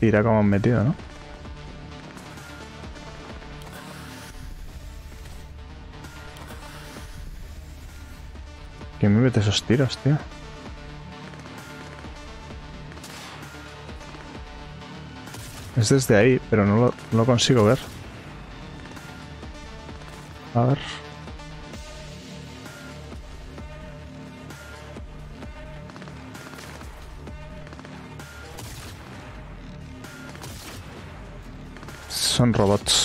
Mira cómo han metido, ¿no? ¿Quién me mete esos tiros, tío? Es desde ahí, pero no lo consigo ver. A ver. Son robots.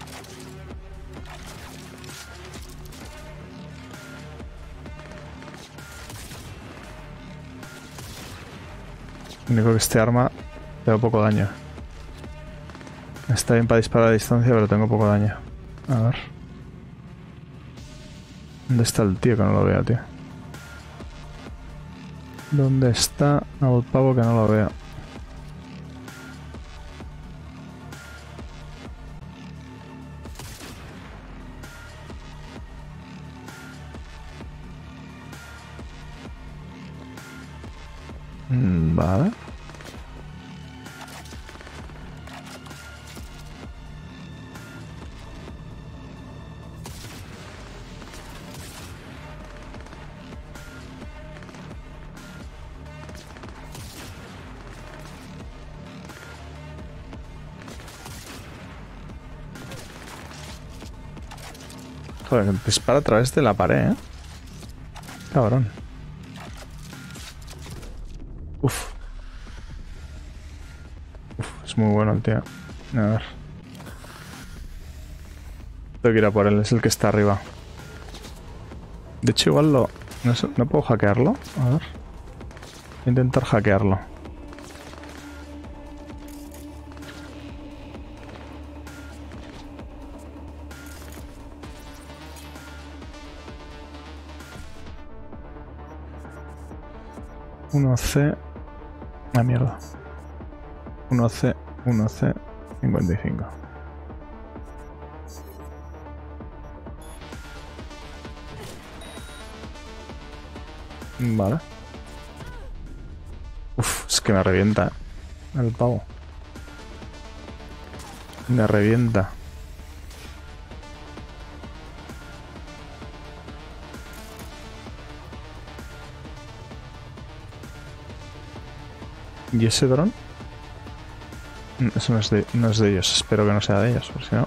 Lo único que este arma tengo poco daño. Está bien para disparar a distancia, pero tengo poco daño. A ver. ¿Dónde está el tío que no lo veo, tío? ¿Dónde está el pavo que no lo veo? Vale. Joder, dispara a través de la pared, ¿eh? Cabrón. Uf. Es muy bueno el tío. A ver. Tengo que ir a por él, es el que está arriba. De hecho, igual lo... No puedo hackearlo. A ver. Voy a intentar hackearlo. ...1C... Ah, mierda. 1C... 1C... 55. Vale. Uf, es que me revienta el pavo. Me revienta. ¿Y ese dron? Eso no es de ellos. Espero que no sea de ellos, porque si no...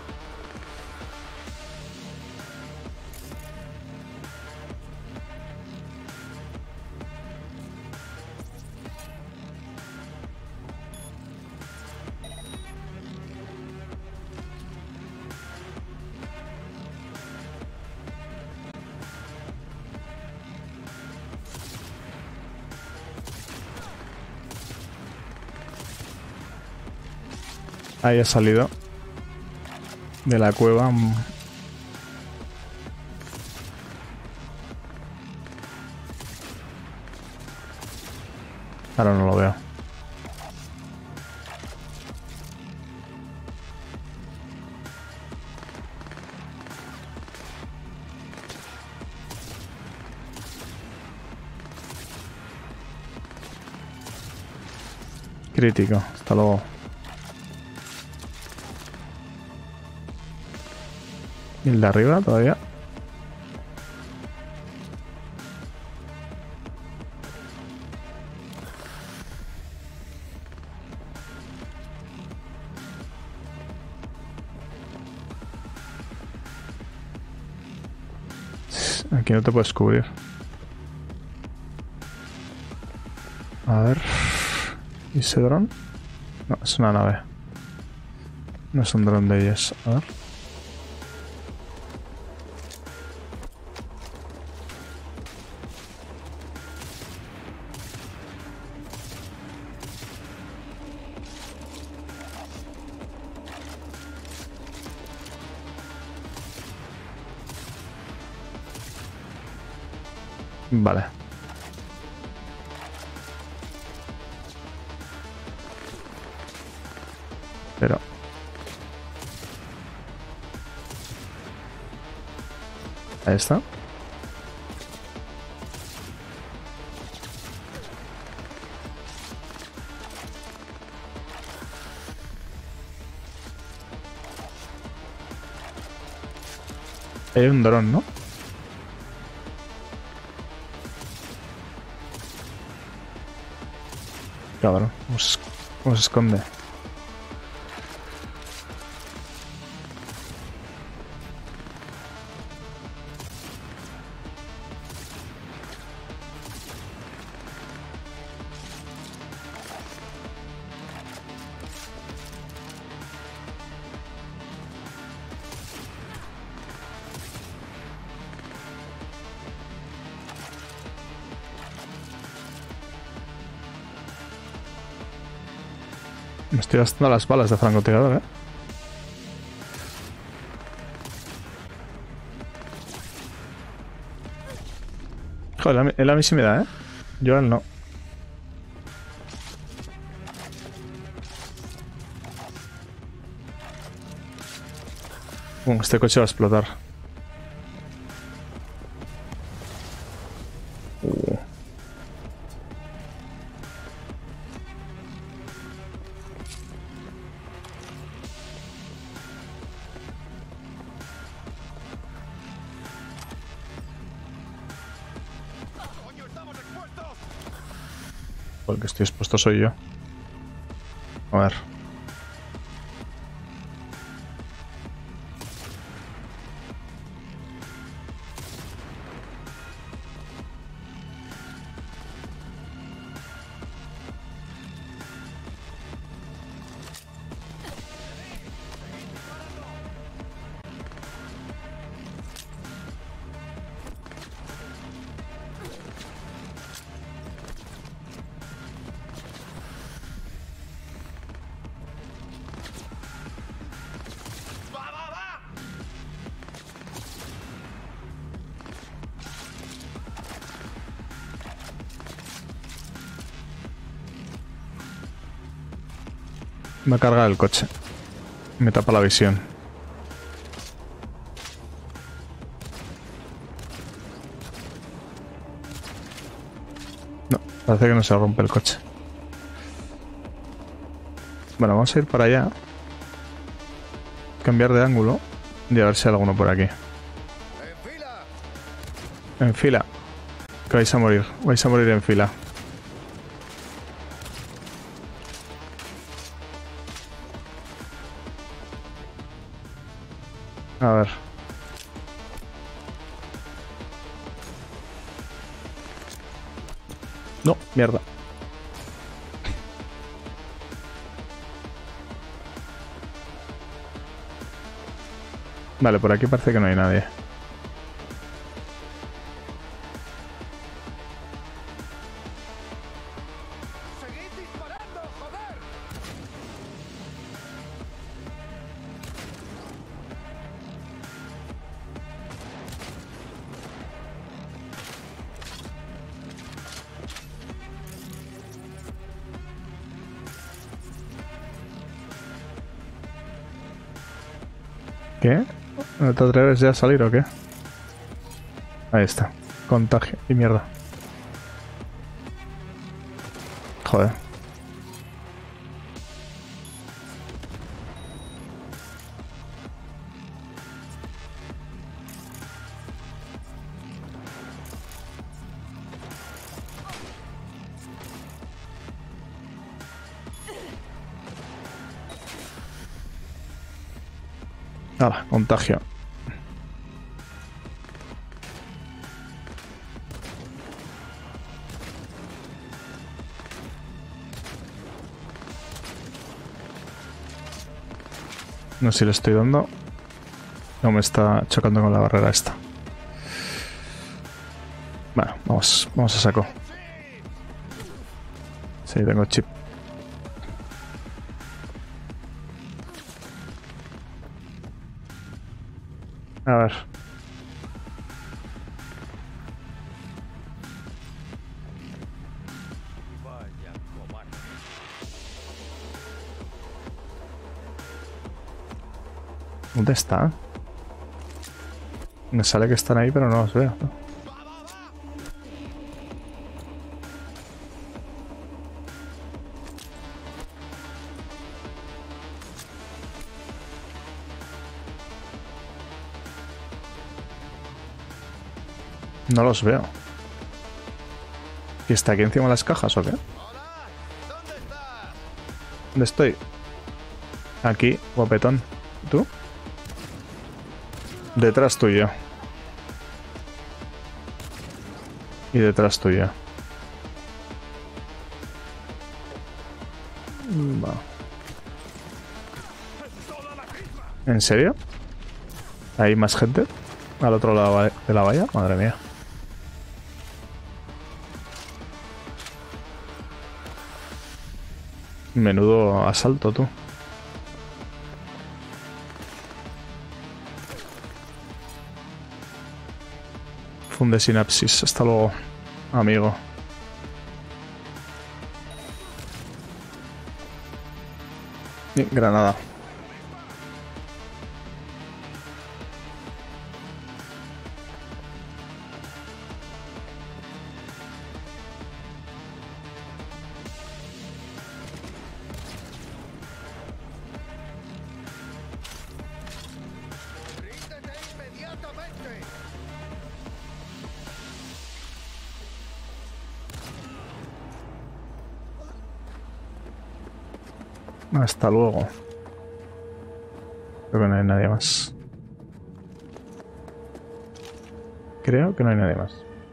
Ahí ha salido de la cueva. Ahora no lo veo. Crítico. Hasta luego. ¿Y el de arriba todavía? Aquí no te puedes cubrir. A ver... ¿Y ese dron? No, es una nave. No es un dron de ellos. A ver... Vale. Pero... Ahí está. Hay un dron, ¿no? Cabrón, ¿cómo se esconde? Me estoy gastando las balas de francotirador, ¿eh? Joder, él a mí sí me da, ¿eh? Yo a él no. Este coche va a explotar. El que estoy expuesto soy yo. A ver. Me carga el coche. Me tapa la visión. No, parece que no se rompe el coche. Bueno, vamos a ir para allá. Cambiar de ángulo y a ver si hay alguno por aquí. En fila. Que vais a morir. Vais a morir en fila. A ver. No, mierda. Vale, por aquí parece que no hay nadie. ¿Qué? ¿No te atreves ya a salir o qué? Ahí está. Contagio. Y mierda. Joder. Nada, contagio. No sé si le estoy dando. No me está chocando con la barrera esta. Bueno, vamos a saco. Sí, tengo chip. A ver. ¿Dónde está? Me sale que están ahí, pero no los veo, ¿no? No los veo. ¿Y está aquí encima de las cajas o qué? ¿Dónde estoy? Aquí, guapetón. ¿Tú? Detrás tuyo. Y detrás tuyo. Va. ¿En serio? ¿Hay más gente? Al otro lado de la valla. Madre mía. Menudo asalto, tú. Funde sinapsis. Hasta luego, amigo. Y granada. Hasta luego. Creo que no hay nadie más. Creo que no hay nadie más.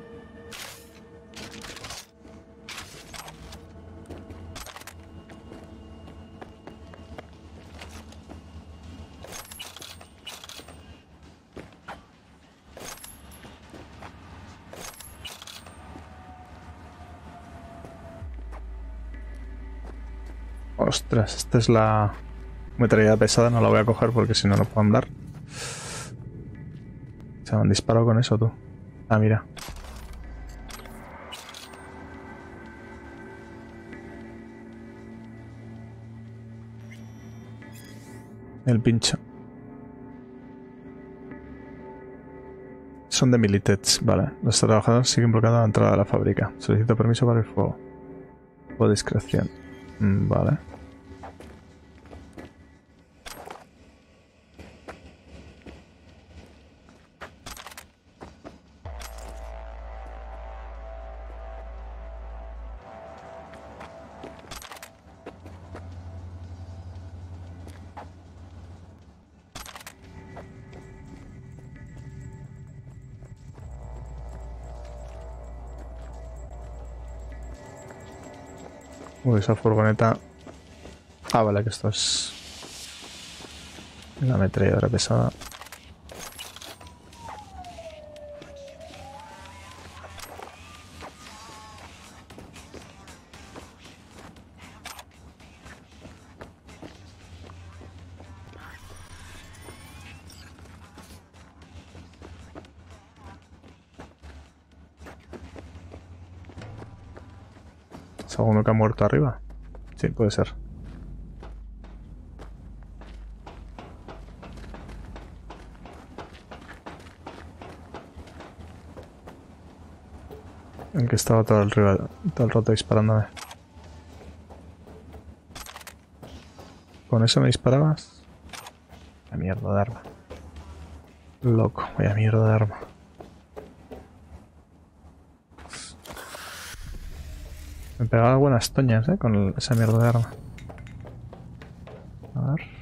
Ostras, esta es la metralleta pesada, no la voy a coger porque si no, no puedo andar. Se me han disparado con eso, tú. Ah, mira. El pincho. Son de Militech, vale. Los trabajadores siguen bloqueando la entrada de la fábrica. Solicito permiso para el fuego. O discreción. Vale. Uy, esa furgoneta... Ah, vale, que esto es... la ametralladora pesada. ¿Es alguno que ha muerto arriba? Sí, puede ser. El que estaba todo el rato disparándome. ¿Con eso me disparabas? La mierda de arma. Loco, vaya mierda de arma. Me pegaba buenas toñas, con esa mierda de arma. A ver.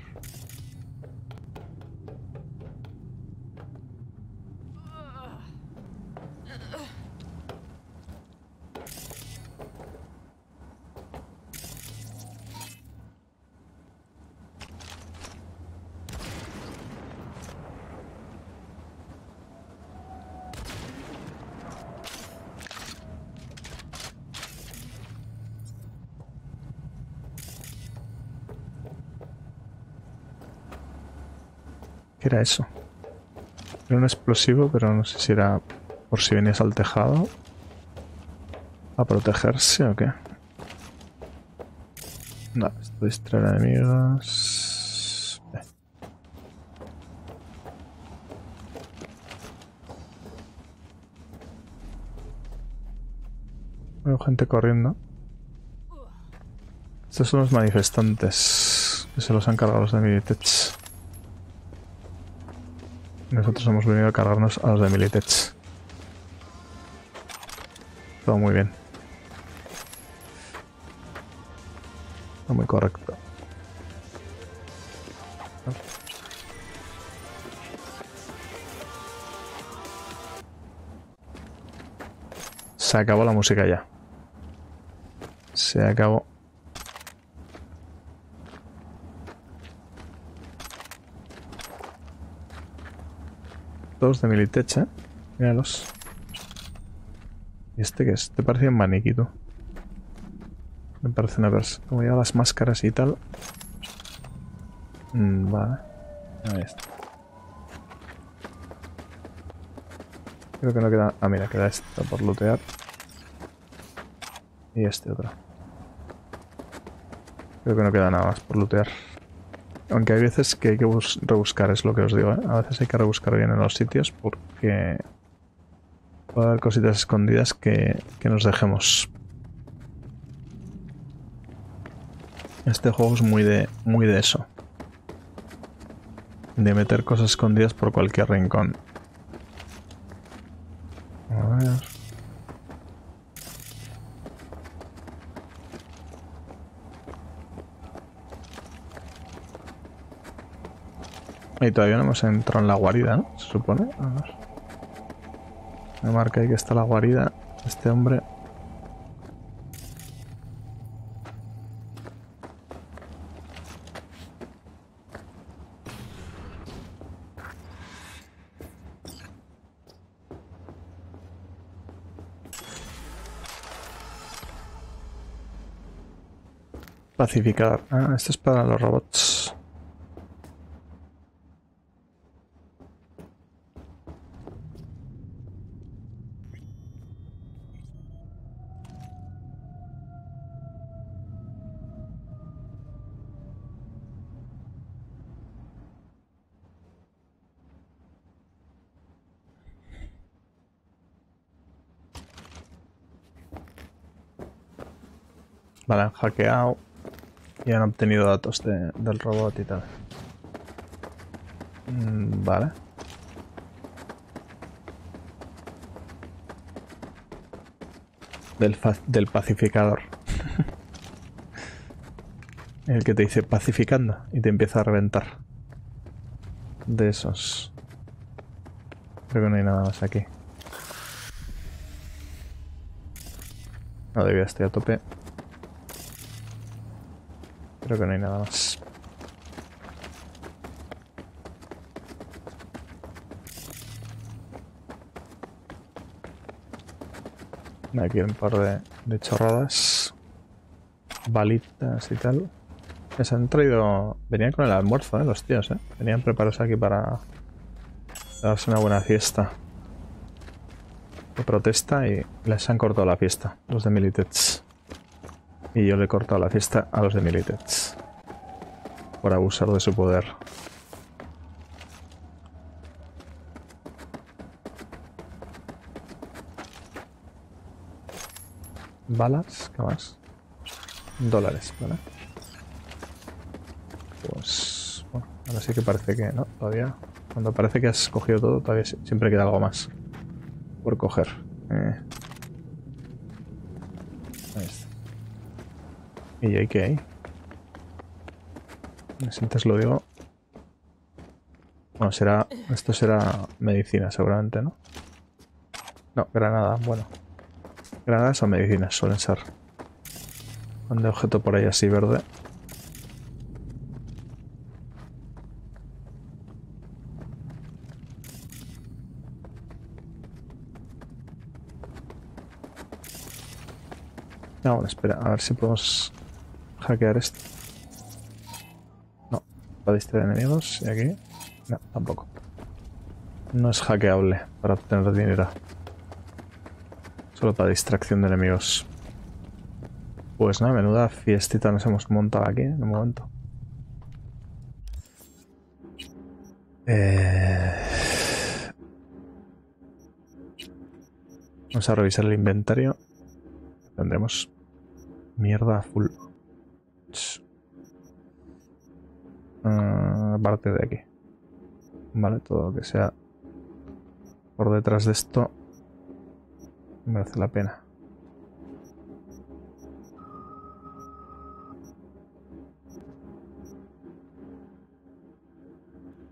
¿Qué era eso? Era un explosivo, pero no sé si era por si venías al tejado a protegerse o qué. No, esto distraer enemigos. Veo gente corriendo. Estos son los manifestantes que se los han cargado los de Militech. Nosotros hemos venido a cargarnos a los de Militech. Todo muy bien. Todo muy correcto. Se acabó la música ya. Se acabó. Todos de Militech, ¿eh? Míralos. ¿Y este qué es? ¿Te parece un maniquí, tú? Me parece una persona. Como lleva las máscaras y tal. Vale. Ahí está. Creo que no queda... Ah, mira, queda esto por lootear. Y este otro. Creo que no queda nada más por lootear. Aunque hay veces que hay que rebuscar, es lo que os digo, ¿eh? A veces hay que rebuscar bien en los sitios porque puede haber cositas escondidas que nos dejemos. Este juego es muy de eso. De meter cosas escondidas por cualquier rincón. A ver. Y todavía no hemos entrado en la guarida, ¿no? Se supone. A ver. Me marca ahí que está la guarida. Este hombre. Pacificador. Ah, esto es para los robots. Vale, han hackeado y han obtenido datos del robot y tal. Vale. Del pacificador. El que te dice pacificando y te empieza a reventar. De esos. Creo que no hay nada más aquí. No, debía estar a tope. Creo que no hay nada más. Aquí hay un par de chorradas. Balitas y tal. Se han traído... Venían con el almuerzo, los tíos, Venían preparados aquí para darse una buena fiesta de protesta y les han cortado la fiesta, los de Militech. Y yo le he cortado la fiesta a los de Militech por abusar de su poder. Balas, ¿qué más? Dólares, ¿vale? Pues bueno, ahora sí que parece que no, todavía. Cuando parece que has cogido todo, todavía siempre queda algo más por coger. Ahí está. ¿Y ahí qué hay? Si antes lo digo. Bueno, será. Esto será medicina, seguramente, ¿no? No, granada, bueno. Granadas o medicinas suelen ser. Un objeto por ahí así verde. No, bueno, espera, a ver si podemos hackear esto. No, para distraer enemigos. Y aquí. No, tampoco. No es hackeable para obtener dinero. Solo para distracción de enemigos. Pues nada, menuda fiestita nos hemos montado aquí en un momento. Vamos a revisar el inventario. Tendremos mierda full. Aparte de aquí. Vale, todo lo que sea por detrás de esto merece la pena.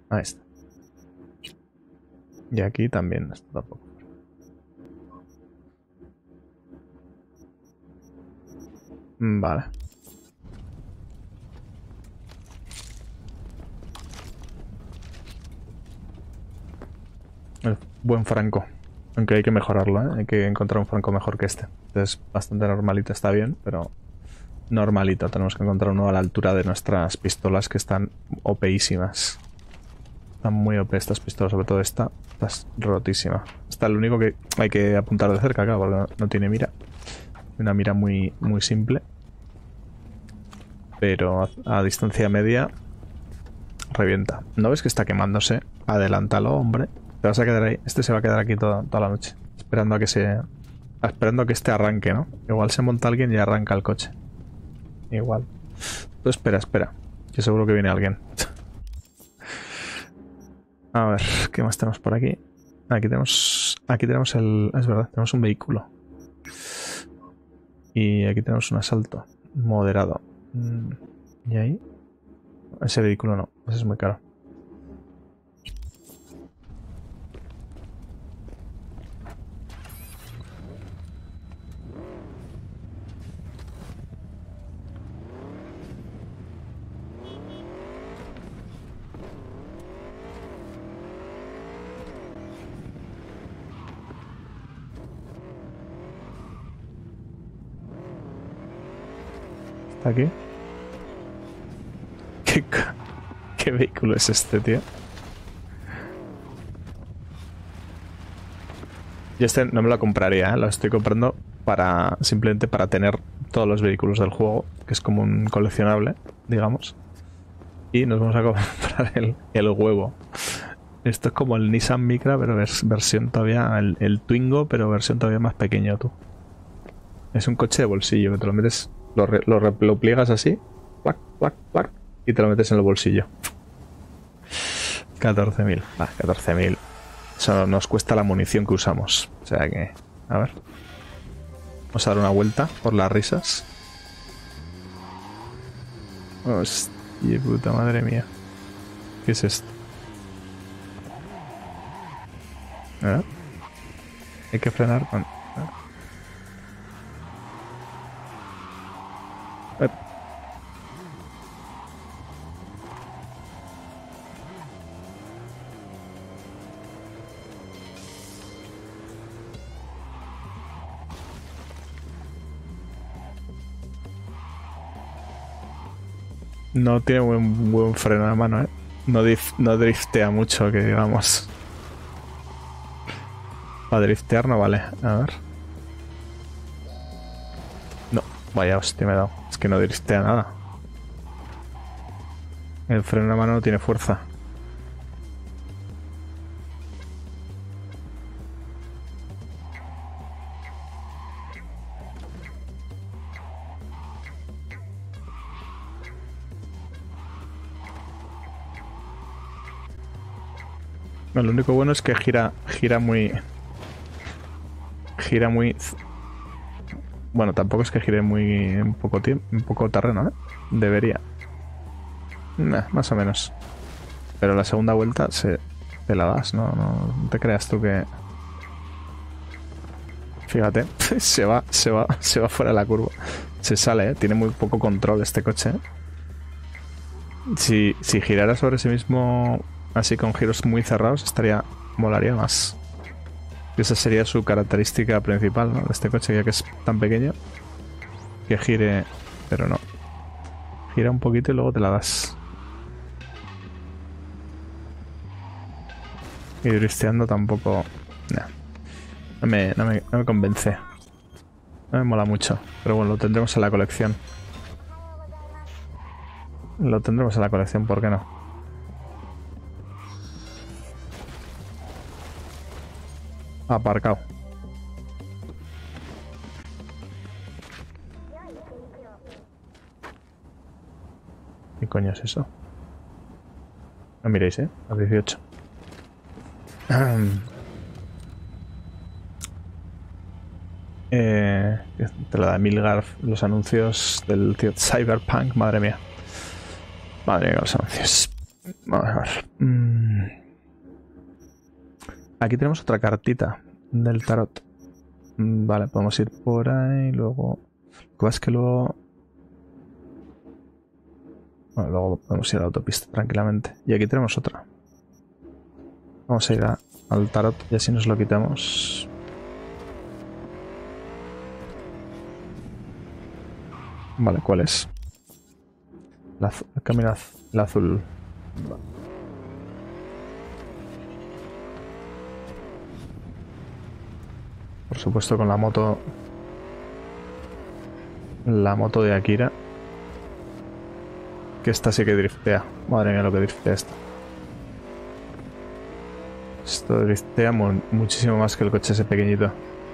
Ahí está. Y aquí también, esto tampoco. Vale. El buen Franco. Aunque hay que mejorarlo, ¿eh? Hay que encontrar un Franco mejor que este. Este es bastante normalito, está bien, pero normalito. Tenemos que encontrar uno a la altura de nuestras pistolas que están OPísimas. Están muy OP estas pistolas, sobre todo esta. Esta es rotísima. Esta es lo único que hay que apuntar de cerca, claro, porque no tiene mira. Una mira muy simple. Pero a distancia media revienta. ¿No ves que está quemándose? Adelántalo, hombre. Te vas a quedar ahí. Este se va a quedar aquí toda la noche. Esperando a que este arranque, ¿no? Igual se monta alguien y arranca el coche. Igual. Tú espera. Que seguro que viene alguien. A ver, ¿qué más tenemos por aquí? Aquí tenemos el... Es verdad, tenemos un vehículo. Y aquí tenemos un asalto moderado. ¿Y ahí? Ese vehículo no, ese es muy caro. ¿Está aquí? ¿Qué vehículo es este, tío? Yo este no me lo compraría, ¿eh? Lo estoy comprando simplemente para tener todos los vehículos del juego, que es como un coleccionable, digamos. Y nos vamos a comprar el huevo. Esto es como el Nissan Micra, pero versión todavía... El Twingo, pero versión todavía más pequeño, tú. Es un coche de bolsillo, que te lo metes... Lo pliegas así, plac, plac, plac, y te lo metes en el bolsillo. 14.000. Va, 14.000. Eso nos cuesta la munición que usamos. O sea que... A ver. Vamos a dar una vuelta por las risas. Hostia puta, madre mía. ¿Qué es esto? ¿Eh? Hay que frenar con... No tiene buen freno de mano, ¿eh? No driftea mucho, que digamos. Para driftear no vale. A ver. No, vaya hostia me he dado. Es que no driftea nada. El freno de mano no tiene fuerza. No, lo único bueno es que gira muy... Bueno, tampoco es que gire muy en poco tiempo, en poco terreno, ¿eh? Debería. Más o menos. Pero la segunda vuelta te la das, ¿no? No te creas tú que... Fíjate, se va fuera de la curva. Se sale, ¿eh? Tiene muy poco control este coche, ¿eh? Si girara sobre sí mismo así con giros muy cerrados, molaría más. Esa sería su característica principal, ¿no? De este coche, ya que es tan pequeño, que gire, pero no. Gira un poquito y luego te la das. Y drifteando tampoco... No me convence. No me mola mucho. Pero bueno, lo tendremos en la colección. Lo tendremos en la colección, ¿por qué no? Aparcado. ¿Qué coño es eso? No miréis, ¿eh? A 18. Te la da Milgar, los anuncios del tío Cyberpunk, madre mía. Madre mía, los anuncios. Vamos a ver. Aquí tenemos otra cartita del tarot. Vale, podemos ir por ahí. Luego... Lo que pasa es que luego... Bueno, luego podemos ir a la autopista tranquilamente. Y aquí tenemos otra. Vamos a ir al tarot y así nos lo quitamos. Vale, ¿cuál es? El camino el azul. Vale. Por supuesto con la moto. La moto de Akira. Que esta sí que driftea. Madre mía lo que driftea esta. Esto driftea muchísimo más que el coche ese pequeñito.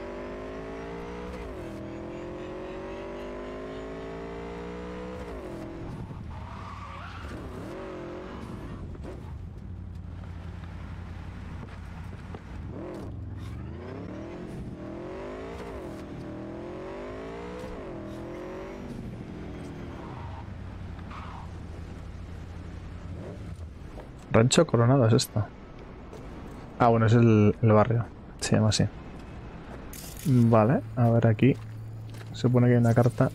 Rancho Coronado es esto. Ah, bueno, es el barrio. Se llama así. Vale, a ver aquí. Se pone que hay una carta.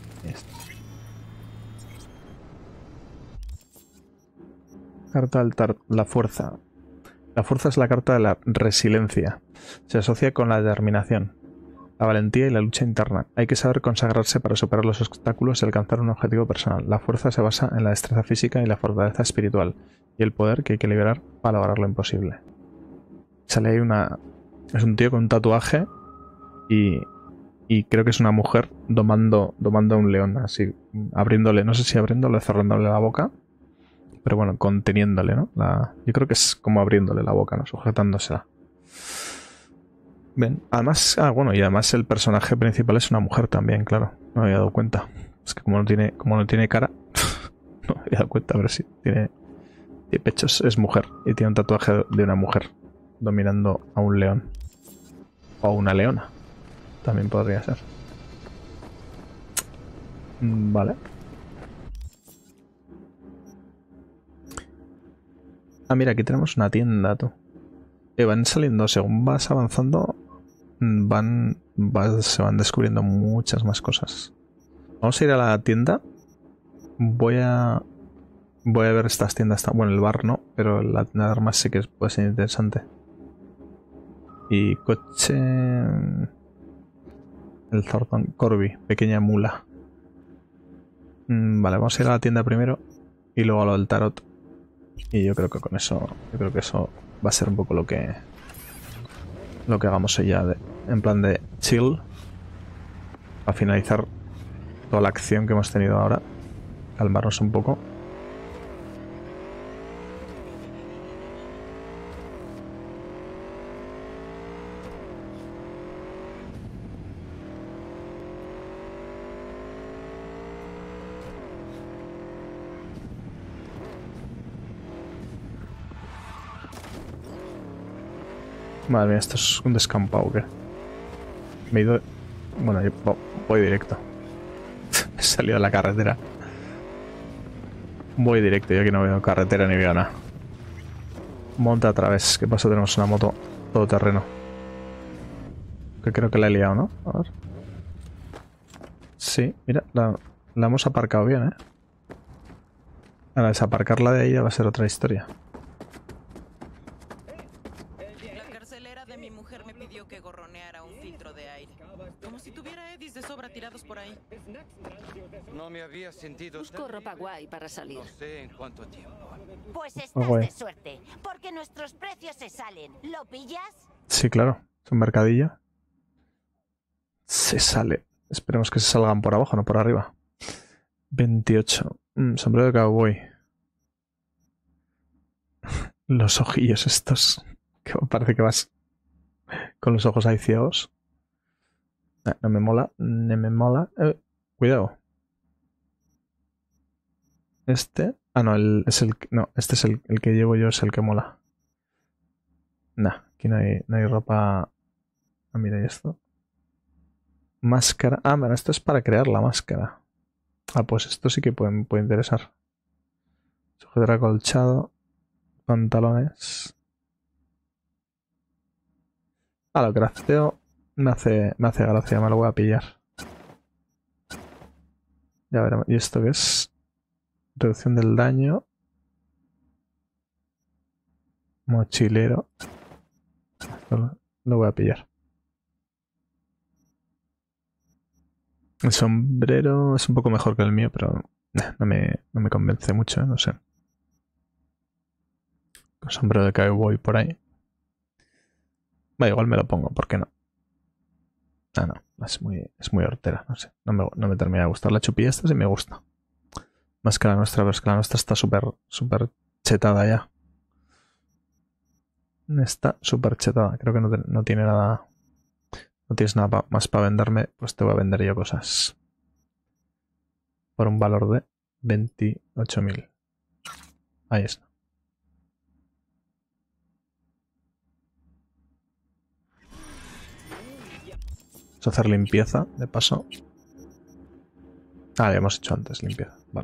Carta del la fuerza. La fuerza es la carta de la resiliencia. Se asocia con la determinación, la valentía y la lucha interna. Hay que saber consagrarse para superar los obstáculos y alcanzar un objetivo personal. La fuerza se basa en la destreza física y la fortaleza espiritual, y el poder que hay que liberar para lograr lo imposible. Sale ahí una... Es un tío con un tatuaje y creo que es una mujer domando a un león, así, abriéndole, no sé si abriéndole o cerrándole la boca, pero bueno, conteniéndole, ¿no? Yo creo que es como abriéndole la boca, ¿no? Sujetándosela. Ven, además, bueno, y además el personaje principal es una mujer también, claro. No me había dado cuenta. Es que como no tiene cara, no me había dado cuenta, pero sí, tiene pechos, es mujer. Y tiene un tatuaje de una mujer dominando a un león. O a una leona. También podría ser. Vale. Ah, mira, aquí tenemos una tienda, tú. Van saliendo, según vas avanzando, se van descubriendo muchas más cosas. Vamos a ir a la tienda. Voy a ver estas tiendas. Bueno, el bar no, pero la tienda de armas sí que puede ser interesante. Y coche... El Thornton Corby, pequeña mula. Vale, vamos a ir a la tienda primero y luego a lo del tarot. Y yo creo que con eso, va a ser un poco lo que hagamos hoy ya, en plan de chill, para finalizar toda la acción que hemos tenido ahora, calmarnos un poco. Madre mía, esto es un descampado, ¿qué? Me he ido... Bueno, yo voy directo. He salido a la carretera. Voy directo, yo aquí no veo carretera ni veo nada. Monta a través. ¿Qué pasa? Tenemos una moto todoterreno. Que creo que la he liado, ¿no? A ver. Sí, mira, la hemos aparcado bien, ¿eh? Ahora, desaparcarla de ahí ya va a ser otra historia. La carcelera de mi mujer me pidió que gorroneara un filtro de aire. Como si tuviera eddies de sobra tirados por ahí. No me había sentido Busco tan ropa bien. guay para salir. No sé en cuánto tiempo. Pues estás guay. de suerte, porque nuestros precios se salen. ¿Lo pillas? Sí, claro. Es un mercadillo. Se sale. Esperemos que se salgan por abajo, no por arriba. 28. Sombrero de cowboy. Los ojillos estos. Que parece que vas con los ojos ahí ciegos. No me mola. No me mola. Cuidado. Este. Ah, no, no, este es el que llevo yo, es el que mola. Nah, aquí no hay ropa. Ah, mira, ¿y esto? Máscara. Ah, bueno, esto es para crear la máscara. Ah, pues esto sí que puede interesar. Sujetor acolchado. pantalones. Ah, lo crafteo me hace gracia, me lo voy a pillar. Ya veremos. ¿Y esto qué es? Reducción del daño. Mochilero. Lo voy a pillar. El sombrero es un poco mejor que el mío, pero no me convence mucho, no sé. El sombrero de cowboy por ahí. Bueno, igual me lo pongo, ¿por qué no? Ah, no, es muy hortera, no sé. No me termina de gustar. La chupilla esta sí me gusta. Más que la nuestra, pero es que la nuestra está súper chetada ya. Está súper chetada. Creo que no tiene nada. No tienes nada más para venderme, pues te voy a vender yo cosas. Por un valor de 28.000. Ahí está. Vamos a hacer limpieza, de paso. Ah, ya hemos hecho antes limpieza, vale.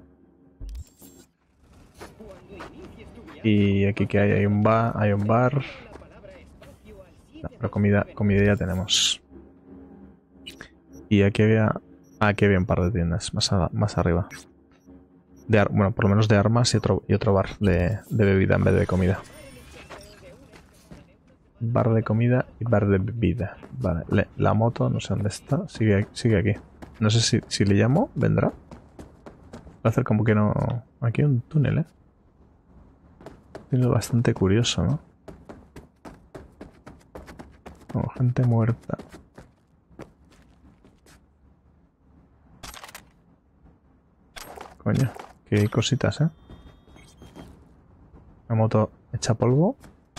Y aquí que hay un bar. No, pero comida ya tenemos. Y aquí había un par de tiendas más arriba. Bueno, por lo menos de armas y otro bar de bebida en vez de comida. Bar de comida y bar de bebida. Vale, la moto no sé dónde está. Sigue aquí. No sé si le llamo, vendrá. Va a hacer como que no... Aquí hay un túnel, ¿eh? Un túnel bastante curioso, ¿no? Como gente muerta. Coño, qué cositas, ¿eh? Una moto hecha polvo.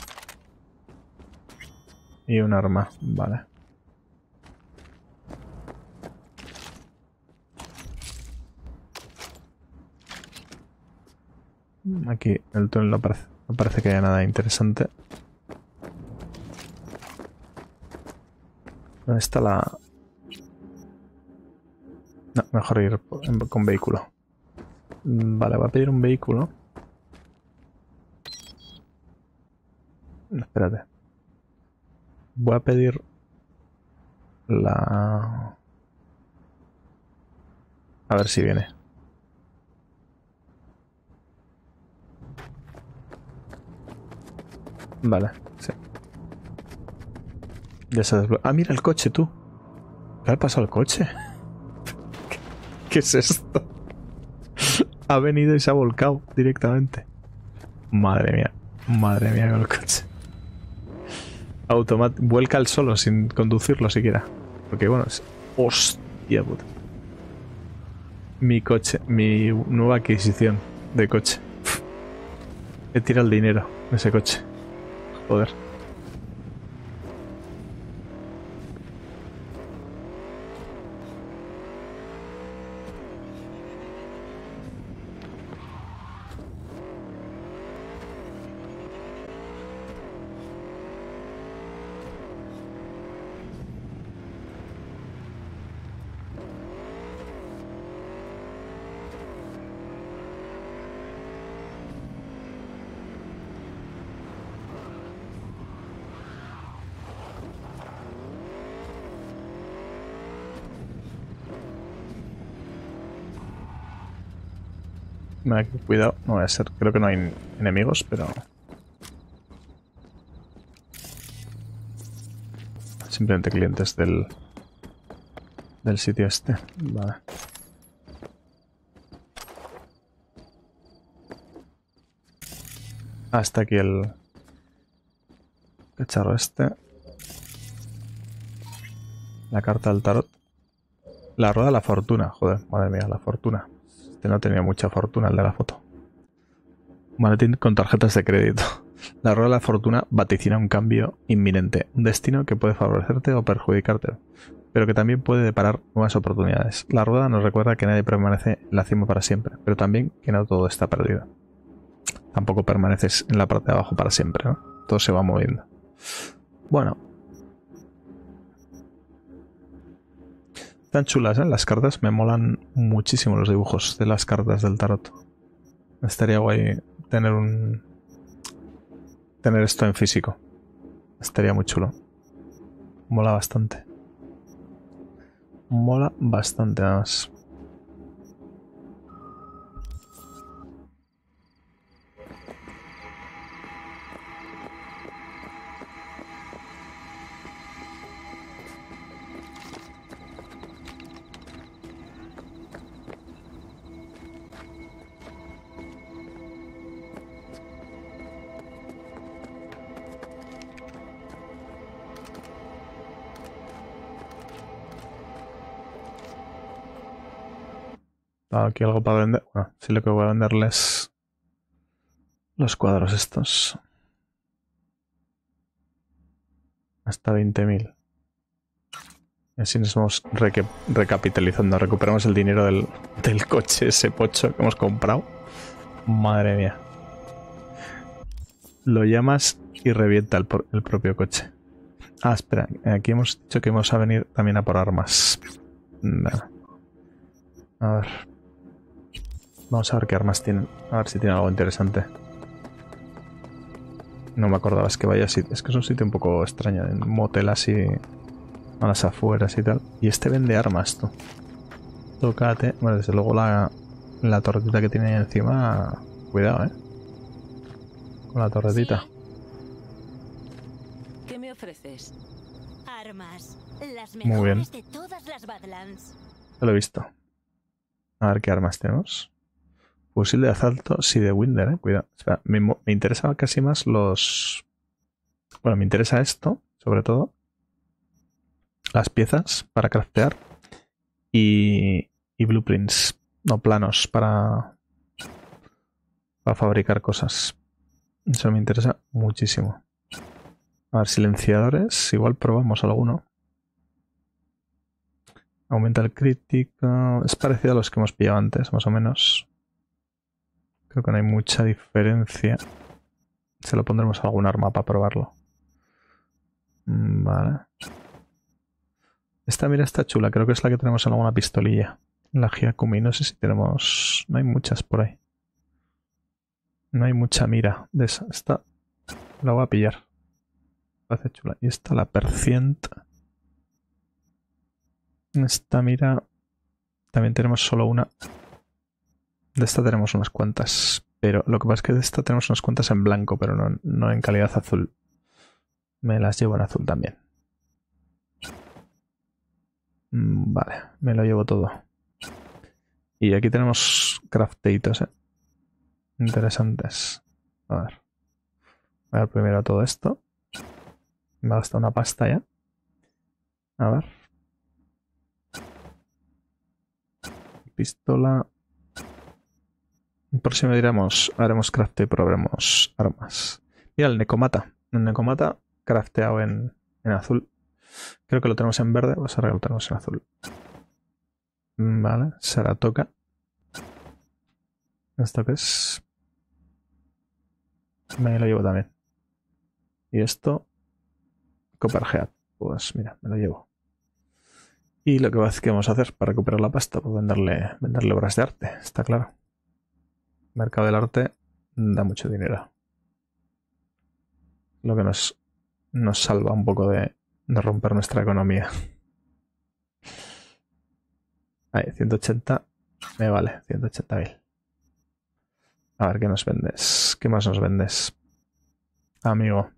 Y un arma, vale. Aquí el túnel no parece que haya nada interesante. ¿Dónde está la...? No, mejor ir con vehículo. Vale, voy a pedir un vehículo. Espérate. Voy a pedir la... A ver si viene. Vale, sí. Ya se desbloquea. Ah, mira el coche, tú. ¿Qué le ha pasado al coche? ¿Qué es esto? Ha venido y se ha volcado directamente. Madre mía con el coche. Vuelca el solo sin conducirlo siquiera. Porque bueno, es... Hostia puta. Mi coche, mi nueva adquisición de coche. He tirado el dinero en ese coche. Joder. Vale, cuidado, no voy a ser. Creo que no hay enemigos, pero... Simplemente clientes del sitio este. Vale. Ah, está aquí el cacharro este. La carta del tarot. La rueda de la fortuna. Joder, madre mía, la fortuna. Este no tenía mucha fortuna, el de la foto. Maletín con tarjetas de crédito. La rueda de la fortuna vaticina un cambio inminente. Un destino que puede favorecerte o perjudicarte, pero que también puede deparar nuevas oportunidades. La rueda nos recuerda que nadie permanece en la cima para siempre, pero también que no todo está perdido. Tampoco permaneces en la parte de abajo para siempre, ¿no? Todo se va moviendo. Bueno. Están chulas, ¿eh? Las cartas. Me molan muchísimo los dibujos de las cartas del tarot. Estaría guay tener un tener esto en físico. Estaría muy chulo. Mola bastante. Mola bastante más. Aquí algo para vender. Bueno, sí, lo que voy a venderles los cuadros estos. Hasta 20.000. Y así nos vamos recapitalizando. Recuperamos el dinero del coche ese pocho que hemos comprado. Madre mía. Lo llamas y revienta el propio coche. Ah, espera. Aquí hemos dicho que vamos a venir también a por armas. Nah. A ver. Vamos a ver qué armas tienen. A ver si tienen algo interesante. No me acordaba, es que vaya sitio. Es que es un sitio un poco extraño. En un motel así a las afueras y tal. Y este vende armas, tú. Tócate. Bueno, desde luego la torretita que tiene ahí encima. Cuidado, con la torretita. ¿Qué me ofreces? Armas. Las Muy bien. mejores de todas las Badlands. Ya lo he visto. A ver qué armas tenemos. Fusil de asalto, sí, de Winder, cuidado. Espera, me interesa casi más los... Bueno, me interesa esto, sobre todo. Las piezas para craftear. Y blueprints, no planos para fabricar cosas. Eso me interesa muchísimo. A ver, silenciadores, igual probamos alguno. Aumenta el crítico. Es parecido a los que hemos pillado antes, más o menos. Creo que no hay mucha diferencia. Se lo pondremos a algún arma para probarlo. Vale. Esta mira está chula. Creo que es la que tenemos en alguna pistolilla. La Hyakumi. No sé si tenemos... No hay muchas por ahí. No hay mucha mira de esa. Esta la voy a pillar. Parece chula. Y esta, la Percient. Esta mira... También tenemos solo una. De esta tenemos unas cuantas. Pero lo que pasa es que de esta tenemos unas cuantas en blanco, pero no en calidad azul. Me las llevo en azul también. Vale, me lo llevo todo. Y aquí tenemos crafteitos, interesantes. A ver. Voy a ver primero todo esto. Me ha gastado una pasta ya. A ver. Pistola. El próximo haremos crafteo y probaremos armas. Mira el Necomata. El Necomata crafteado en azul. Creo que lo tenemos en verde. Pues ahora lo tenemos en azul. Vale. Saratoga. ¿Esto qué es? Me lo llevo también. Y esto. Copperhead. Pues mira, me lo llevo. Y lo que vamos a hacer para recuperar la pasta, pues venderle obras de arte, está claro. El mercado del arte da mucho dinero. Lo que nos salva un poco de romper nuestra economía. Ahí, 180. Me vale, 180.000. A ver, ¿qué nos vendes? ¿Qué más nos vendes? Amigo.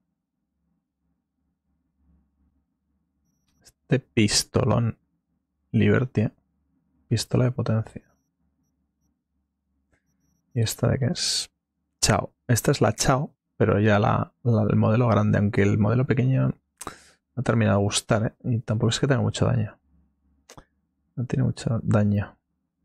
Este pistolón Liberty. Pistola de potencia. ¿Y esta de qué es? Chao. Esta es la Chao, pero ya el modelo grande, aunque el modelo pequeño no ha terminado de gustar, y tampoco es que tenga mucho daño. No tiene mucho daño.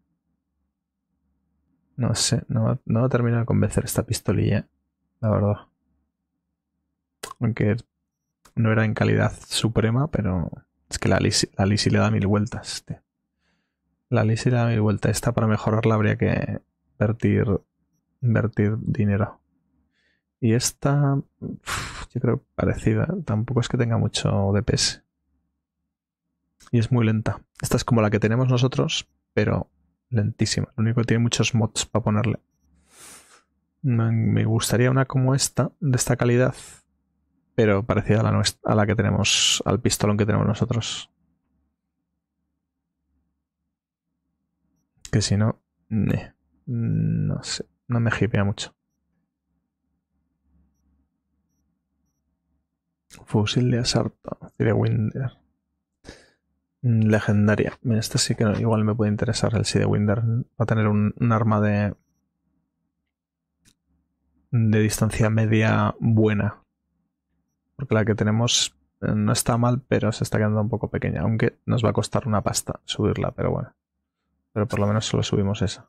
No sé, no va a terminar de convencer esta pistolilla, la verdad. Aunque no era en calidad suprema, pero es que la Lisi le da 1000 vueltas. Tío. La Lisi le da 1000 vueltas. Esta para mejorarla habría que invertir dinero. Y esta, yo creo parecida. Tampoco es que tenga mucho DPS. Y es muy lenta. Esta es como la que tenemos nosotros, pero lentísima. Lo único que tiene muchos mods para ponerle. Me gustaría una como esta, de esta calidad, pero parecida a la que tenemos, al pistolón que tenemos nosotros. Que si no, no sé, no me hipea mucho. Fusil de asalto, Sidewinder. Legendaria. Esta sí que igual me puede interesar el Sidewinder. Va a tener un arma de distancia media buena. Porque la que tenemos no está mal, pero se está quedando un poco pequeña. Aunque nos va a costar una pasta subirla, pero bueno. Pero por lo menos solo subimos esa.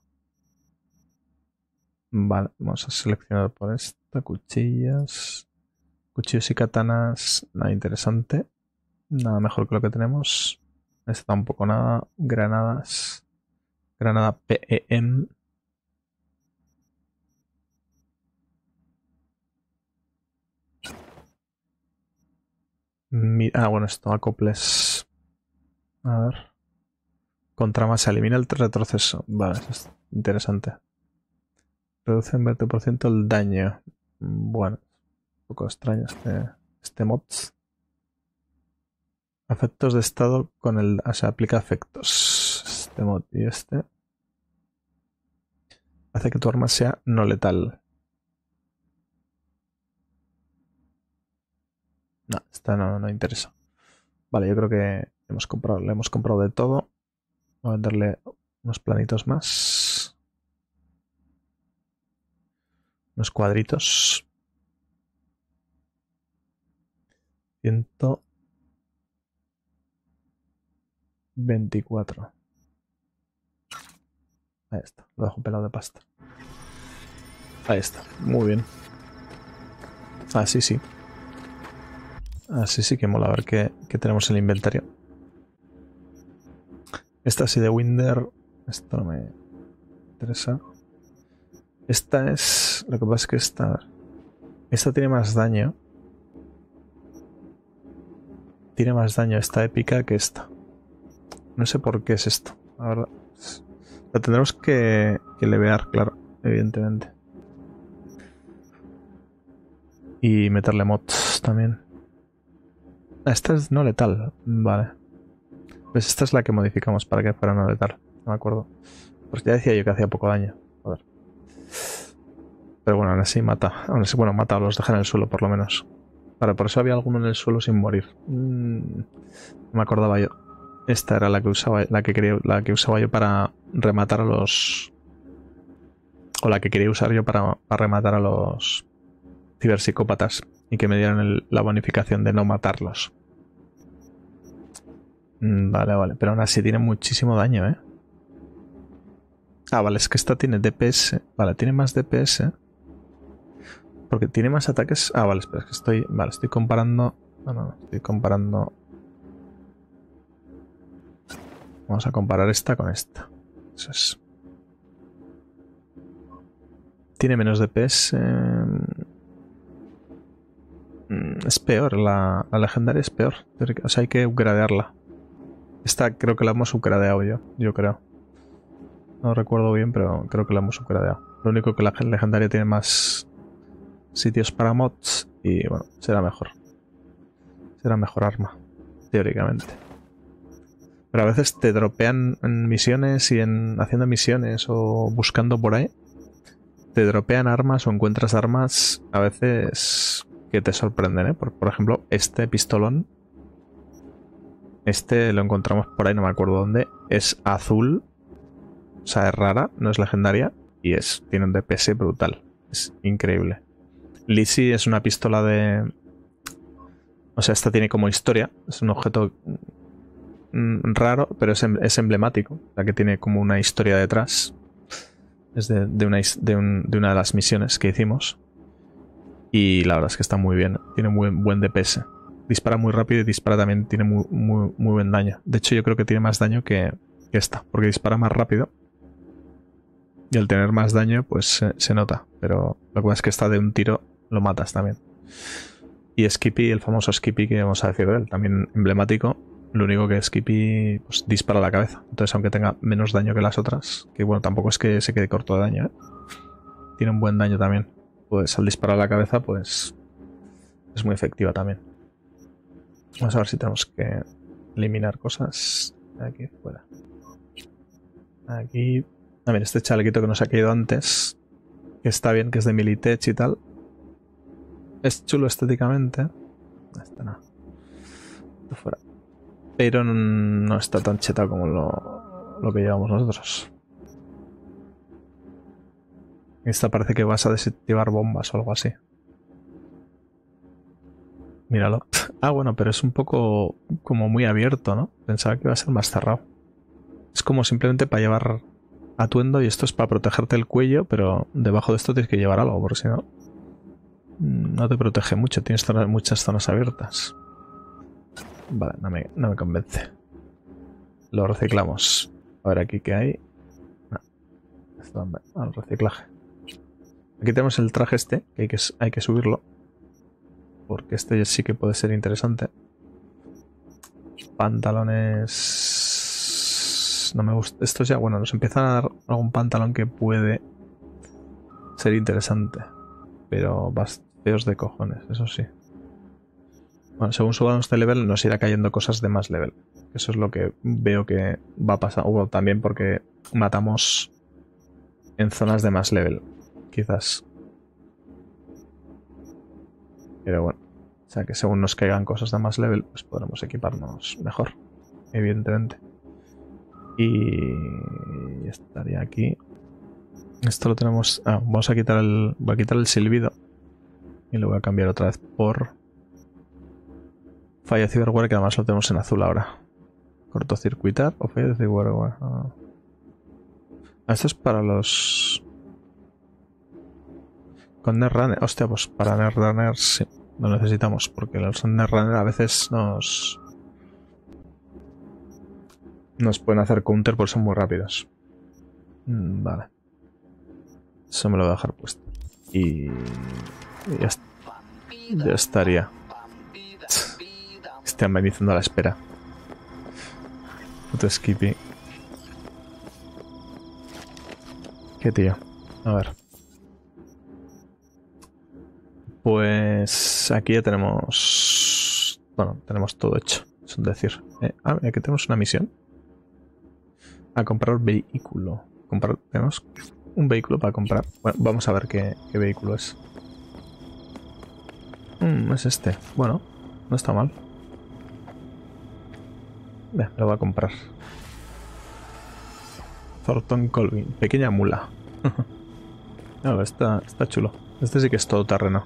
Vale, vamos a seleccionar por esta. Cuchillas. Cuchillos y katanas. Nada interesante. Nada mejor que lo que tenemos. Esta tampoco nada. Granadas. Granada PEM. Bueno, esto, acoples. A ver. Contra más, se elimina el retroceso. Vale, eso es interesante. Reduce en 20% el daño. Bueno, un poco extraño este mods. Efectos de estado con el... O sea, aplica efectos. Este mod y este. Hace que tu arma sea no letal. No, esta no interesa. Vale, yo creo que le hemos comprado de todo. Voy a venderle unos planitos más. Unos cuadritos. 124. Ahí está, lo dejo pelado de pasta. Ahí está, muy bien. Así sí. Así sí que mola. A ver qué tenemos en el inventario. Esta sí de Winder. Esto no me interesa. Esta es... Lo que pasa es que esta tiene más daño. Tiene más daño esta épica que esta. No sé por qué es esto. La verdad. La tendremos que levear, claro. Evidentemente. Y meterle mods también. Esta es no letal. Vale. Pues esta es la que modificamos para que fuera no letal. No me acuerdo. Pues ya decía yo que hacía poco daño. Joder. Pero bueno, aún así mata. Aún así, bueno, mata o los deja en el suelo por lo menos. Vale, por eso había alguno en el suelo sin morir. No me acordaba yo. Esta era la que usaba, la que usaba yo para rematar a los... O la que quería usar yo para rematar a los ciberpsicópatas. Y que me dieran la bonificación de no matarlos. Vale. Pero aún así tiene muchísimo daño, ¿eh? Ah, vale, es que esta tiene DPS. Vale, tiene más DPS. Porque tiene más ataques... Ah, vale, espera, es que estoy... Vale, estoy comparando... No, estoy comparando... Vamos a comparar esta con esta. Eso es. Tiene menos DPS... Es peor, la legendaria es peor. O sea, hay que upgradearla. Esta creo que la hemos upgradeado yo creo. No recuerdo bien, pero creo que la hemos upgradeado. Lo único que la legendaria tiene más sitios para mods y bueno, será mejor. Será mejor arma, teóricamente. Pero a veces te dropean en misiones y haciendo misiones o buscando por ahí. Te dropean armas o encuentras armas a veces que te sorprenden, ¿eh? Por ejemplo, este pistolón. Este lo encontramos por ahí, no me acuerdo dónde. Es azul. O sea, es rara, no es legendaria. Y tiene un DPS brutal. Es increíble. Lizzie es una pistola de... O sea, esta tiene como historia. Es un objeto raro, pero es emblemático. La que tiene como una historia detrás. Es de una de las misiones que hicimos. Y la verdad es que está muy bien. Tiene muy buen DPS. Dispara muy rápido y dispara también. Tiene muy buen daño. De hecho, yo creo que tiene más daño que esta. Porque dispara más rápido. Y al tener más daño, pues se nota. Pero lo que pasa es que esta de un tiro lo matas también. Y Skippy, el famoso Skippy que vamos a decir de él. También emblemático. Lo único que Skippy pues, dispara a la cabeza. Entonces, aunque tenga menos daño que las otras. Que bueno, tampoco es que se quede corto de daño, ¿eh? tiene un buen daño también. Pues al disparar a la cabeza, pues es muy efectiva también. Vamos a ver si tenemos que eliminar cosas. Aquí fuera. Aquí. A ver, este chalequito que nos ha caído antes. Que está bien, que es de Militech y tal. Es chulo estéticamente. No está nada. Esto fuera. Pero no está tan chetado como lo que llevamos nosotros. Esta parece que vas a desactivar bombas o algo así. Míralo. Ah, bueno, pero es un poco como muy abierto, ¿no? Pensaba que iba a ser más cerrado. Es como simplemente para llevar atuendo y esto es para protegerte el cuello, pero debajo de esto tienes que llevar algo, porque si no, no te protege mucho. Tienes muchas zonas abiertas. Vale, no me convence. Lo reciclamos. A ver aquí qué hay. No. Esto al reciclaje. Aquí tenemos el traje este, que hay que subirlo. Porque este sí que puede ser interesante. Pantalones... No me gusta. Estos ya, bueno, nos empiezan a dar algún pantalón que puede ser interesante. Pero feos de cojones, eso sí. Bueno, según subamos de level nos irá cayendo cosas de más level. Eso es lo que veo que va a pasar. También porque matamos en zonas de más level. Quizás. Pero bueno. O sea que según nos caigan cosas de más level, pues podremos equiparnos mejor. Evidentemente. Y estaría aquí. Esto lo tenemos... Ah, vamos a quitar voy a quitar el silbido. Y lo voy a cambiar otra vez por... Falla Cyberware, que además lo tenemos en azul ahora. Cortocircuitar o falla de Cyberware. Esto es para los... Con Netrunner. Hostia, pues para Netrunner sí. Lo necesitamos, porque los Netrunner a veces nos pueden hacer counter por ser muy rápidos. Vale. Eso me lo voy a dejar puesto. Y ya estaría. Estoy amenizando a la espera. Otro Skippy. ¿Qué tío? A ver. Pues aquí ya tenemos... Bueno, tenemos todo hecho. Es decir. Aquí tenemos una misión. A comprar vehículo. Tenemos un vehículo para comprar. Bueno, vamos a ver qué vehículo es. Es este. Bueno, no está mal. Me lo voy a comprar. Thornton Colvin. Pequeña mula. No, está chulo. Este sí que es todo terreno.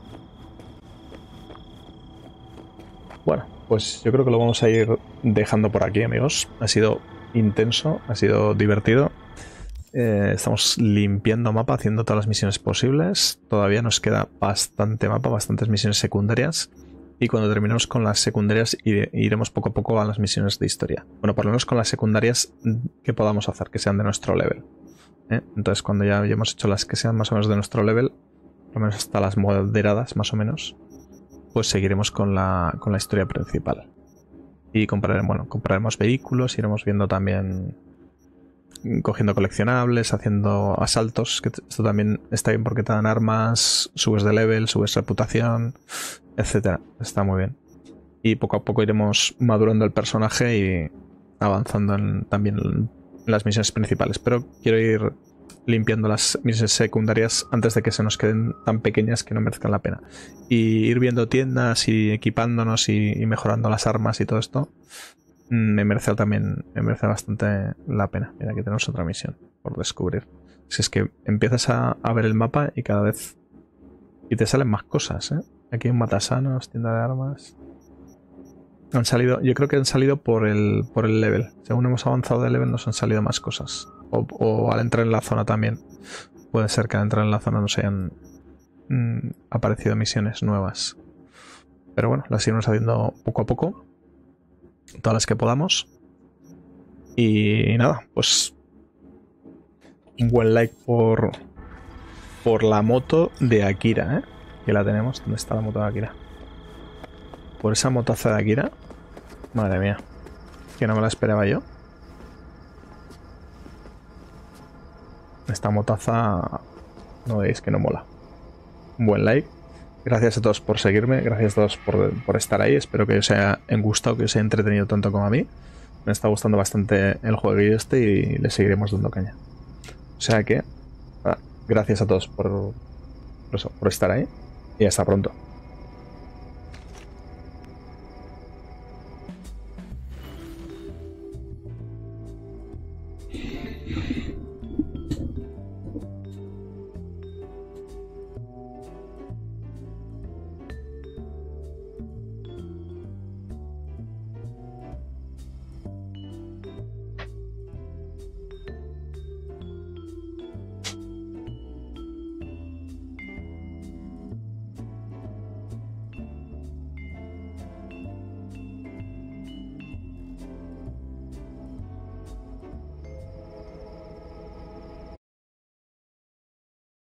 Bueno, pues yo creo que lo vamos a ir dejando por aquí, amigos. Ha sido intenso, ha sido divertido. Estamos limpiando mapa, haciendo todas las misiones posibles. Todavía nos queda bastante mapa, bastantes misiones secundarias. Y cuando terminemos con las secundarias iremos poco a poco a las misiones de historia. Bueno, por lo menos con las secundarias que podamos hacer, que sean de nuestro level. Entonces cuando ya hayamos hecho las que sean más o menos de nuestro level, por lo menos hasta las moderadas más o menos, pues seguiremos con la historia principal. Y compraremos vehículos, iremos viendo también, cogiendo coleccionables, haciendo asaltos, que esto también está bien porque te dan armas, subes de level, subes reputación, etcétera. Está muy bien. Y poco a poco iremos madurando el personaje y avanzando también en las misiones principales. Pero quiero ir limpiando las misiones secundarias antes de que se nos queden tan pequeñas que no merezcan la pena. Y ir viendo tiendas y equipándonos y mejorando las armas y todo esto me merece bastante la pena. Mira, aquí tenemos otra misión por descubrir. Si es que empiezas a ver el mapa y cada vez... Y te salen más cosas, ¿eh? Aquí hay un matasanos, tienda de armas... Han salido, yo creo que han salido por el level. Según hemos avanzado de level nos han salido más cosas. O al entrar en la zona también. Puede ser que al entrar en la zona nos hayan aparecido misiones nuevas. Pero bueno, las iremos haciendo poco a poco. Todas las que podamos. Y nada, pues un buen like por la moto de Akira, ¿eh? Que la tenemos. ¿Dónde está la moto de Akira? Por esa motaza de Akira. Madre mía. Que no me la esperaba yo. Esta motaza no veis que no mola. Un buen like. Gracias a todos por seguirme, gracias a todos por estar ahí. Espero que os haya gustado, que os haya entretenido tanto como a mí. Me está gustando bastante el jueguillo este y le seguiremos dando caña. O sea que, nada, gracias a todos por estar ahí y hasta pronto.